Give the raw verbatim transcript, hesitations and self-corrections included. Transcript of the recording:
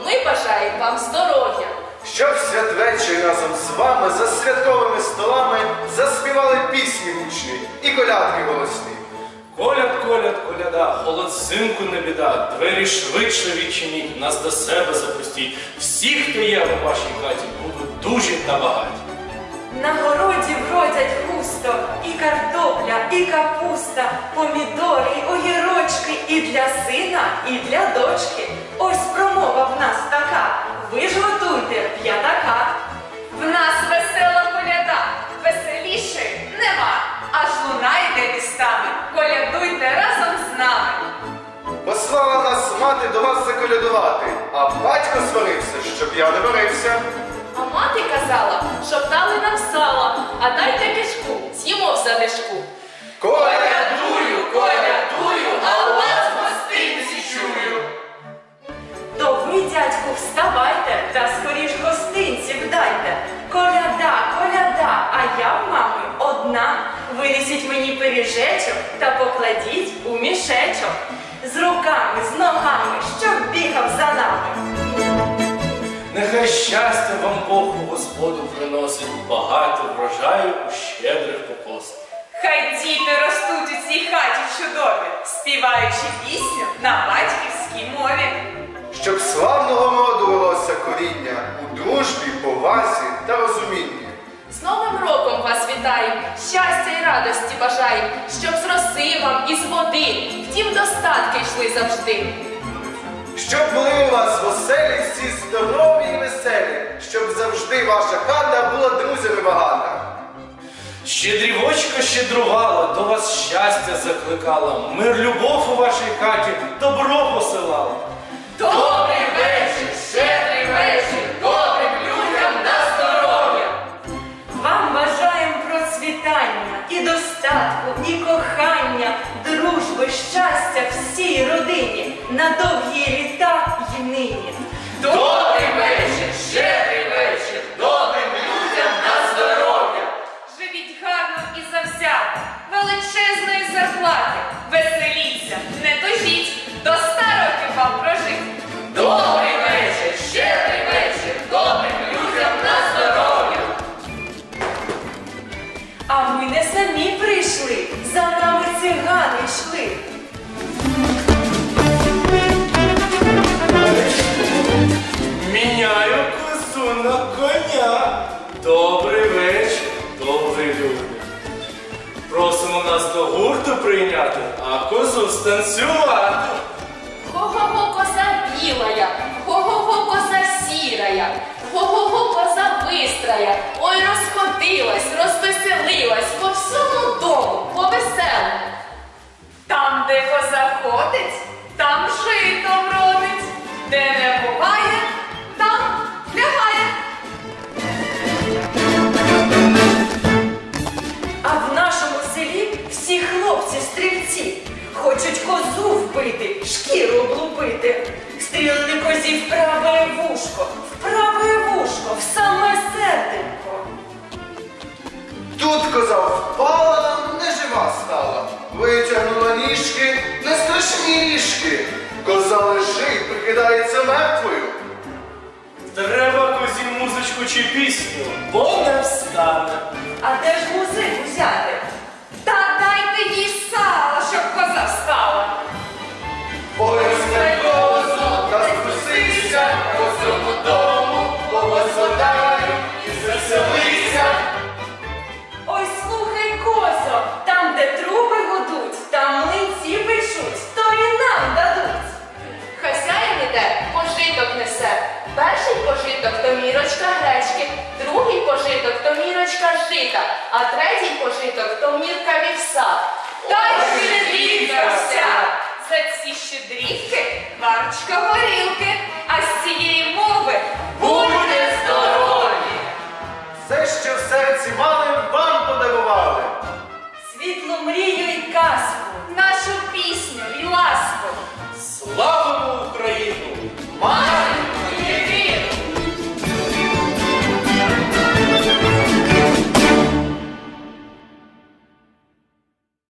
ми бажаємо вам здоров'я. Щоб святвечір разом з вами за святковими столами заспівали пісні гучні і колядки голосні. Коляд, коляд, коляда, холод взимку не біда, двері швидше відчиніть, нас до себе запустіть. Всі, хто є у вашій хаті, будуть дужі та багаті. На городі вродять густо і картопля, і капуста, помідори, і огірочки і для сина, і для дочки. Ось промова в нас така, ви ж готуйте п'ятака. В нас весела коляда, веселіше нема, аж луна йде містами, колядуйте разом з нами. Послала нас мати до вас заколядувати, а батько сварився, щоб я не варився. А мати казала, щоб дали нам сала, а дайте кишку, з'їмо в задишку. Колядую, колядую, а у вас гостинці чую. То ви, дядьку, вставайте та скоріш гостинців дайте. Коляда, коляда, а я в мами одна. Винесіть мені пиріжечок та покладіть у мішечок. З руками, з ногами, щоб бігав за нами. Нехай щастя вам Бог у Господу приносить, багато врожаю у щедрих покосах. Хай діти ростуть у цій хаті чудові, співаючи пісню на батьківській мові. Щоб славного роду велося коріння у дружбі, повазі та розумінні. З Новим роком вас вітаємо, щастя і радості бажаємо, щоб з роси вам і з води, втім достатки йшли завжди. Щоб були у вас в оселі всі здорові і веселі, щоб завжди ваша хата була друзями багата. Щедрівочка щедрувала, до вас щастя закликала, мир, любов у вашій хаті, добро посилала. Добрий вечір, щедрий вечір, добрим людям на здоров'я! Вам бажаємо процвітання і достатку, і кохання, дружби, щастя всій родині, на довгі літа й нині. Добрий вечір, щедрий вечір, добрим людям на здоров'я! Живіть гарно і завзято, величезної зарплати, веселіться, не тужіть, до ста років вам прожить. Добрий вечір, щедрий вечір, добрим людям на здоров'я! А ми не самі прийшли, за нами цигани йшли. Міняю козу на коня. Добрий вечір, добрі люди. Просимо нас до гурту прийняти, а козу станцювати. Го-го-го, коза білая, го-го-го, коза сірая, го-го-го, коза бистрая. Ой, розходилась, розвеселилась, по всьому дому, по веселому. Там, де коза ходить, там жито вродить, де не буває, там лягає. А в нашому селі всі хлопці-стрільці хочуть козу вбити, шкіру облупити. Стрілили козі в праве вушко, в праве вушко, в саме серденько. Тут коза впала, не жива стала. Витягнула ніжки, не страшні ніжки. Коза лежить, прикидається мертвою. Треба козі музичку чи пісню, бо не встане. А де ж музик взяти? Та дайте їй сала, щоб коза встала. Ой, не козу, та спустися, козому дому, повозводай і заселися. Ой, слухай, козо, там, де труби гудуть, там млинці печуть, то і нам дадуть. Хазяїн іде, пожиток несе. Перший пожиток то мірочка гречки, другий пожиток то мірочка жита, а третій пожиток то мірка вівса. Та й щедрівка вся. За ці щедрівки варочка горілки, а з цієї мови будьте здорові. Все, що в серці мали, вам подарували. Світлу мрію й казку, Нашу пісню і ласку. Славимо Україну! Мама!